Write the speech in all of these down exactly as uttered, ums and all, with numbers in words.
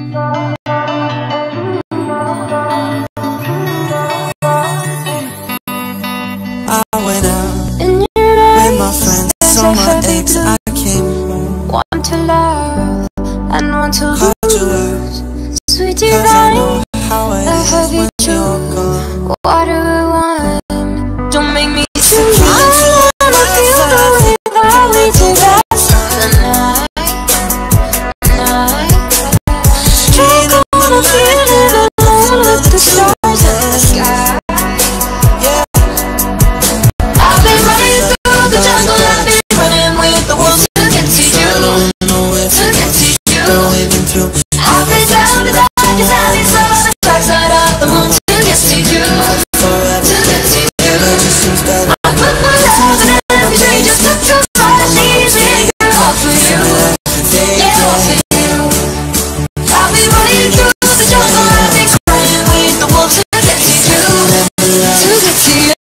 I went out with my friends, so my ex, I came home. Want to love and want to Called you out, sweet cause I know divine, how it a is heavy when truth, you're gone. water wine. Don't make me too Tequila I to wanna the feel the outside, way that we did last night, night. Drunk on a feeling alone with the stars in the sky. I've been running through the jungle, I've been running with the wolves to get to you, to get to you. I've been down the darkest alleys of the dark side of the moon to get to you, to get to you. I put my love in every day just to feel my knees and all for you, yeah, all for you. I've been running through the jungle, I've been running with the wolves to get to you, to get to you.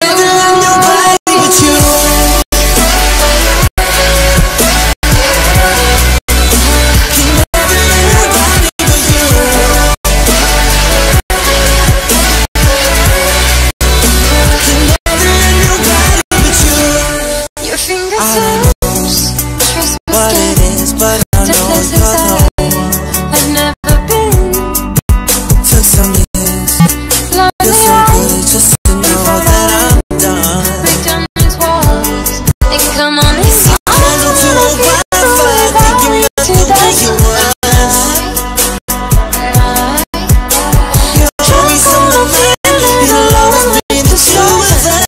What it is, but I know it's cause I've never been. took some years. You're so good just to know that I'm done. Break down these walls and come on in. I'm a little too old for thinking nothing that you want. You show me some of it, you'll always be the suicide.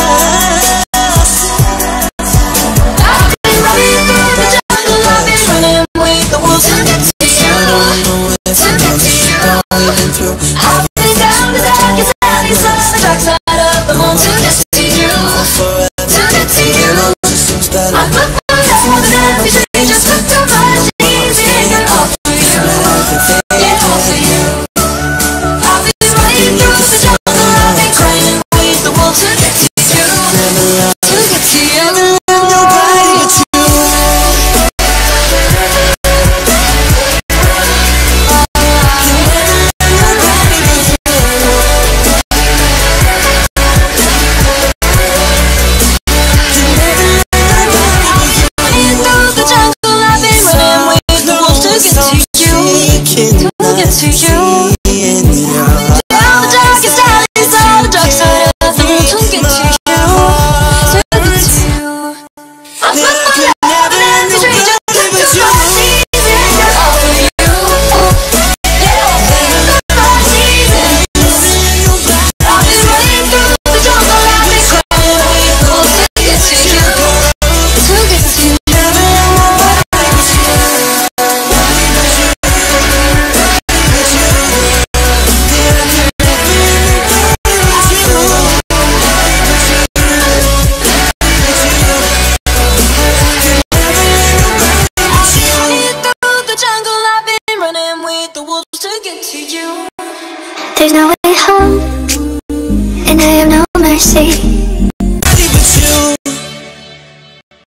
I've been running through the jungle, I've been running with the wolves to get to you, to get to you. I've been down the darkest alleys of the dark side of the moon to get to you, to get to you. I put my love in every day just to feel my knees and all for you, yeah, all for you. I've been running through the jungle, I've been crying with the wolves to get to you, to get to you. Nobody but you. To get to you, down the darkest alleys of the dark side of the moon. To get to you, to get to you. I put my love in every day just to feel my knees and all for you, yeah, all for you. My knees and I've been running through the jungle, I've been crying with the wolves to get to you, to get to you. There's no way home, and I have no mercy.